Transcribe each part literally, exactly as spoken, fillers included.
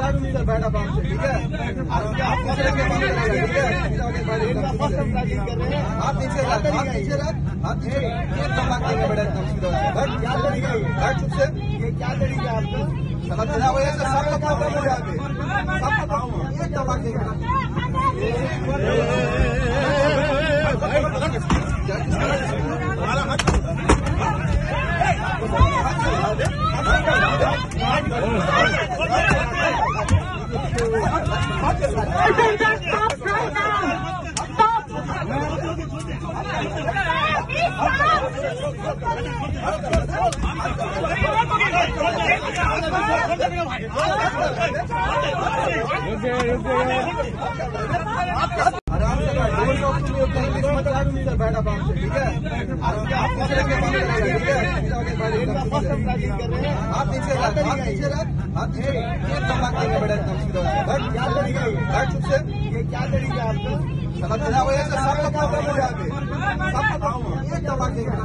बैठा बाप से, ठीक है? आप दूसरे के बात करेंगे, ठीक है? आप पीछे रख, आप पीछे रख, आप ये तबाक देंगे बेटा बैठ चुप से। ये क्या तरीका है आपका? सब तेरा वजह से सब लोग काम हो जाते, सब काम ये तबाक देंगे। बैठा बाप से, ठीक है? आप दूसरे के बात करेंगे, ठीक है? आप पीछे रख, आप पीछे रख, आप ये तबाक देंगे बेटा बैठ चुप से। ये क्या तरीका है आपका? सब तेरा वजह से सब लोग काम हो जाते, सब काम ये तबाक देंगे।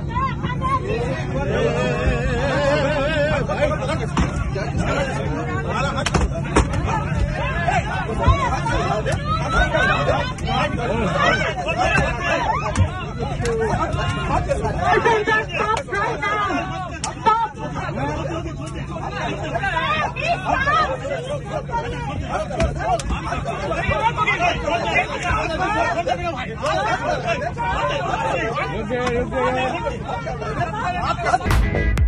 रुक गए रुक गए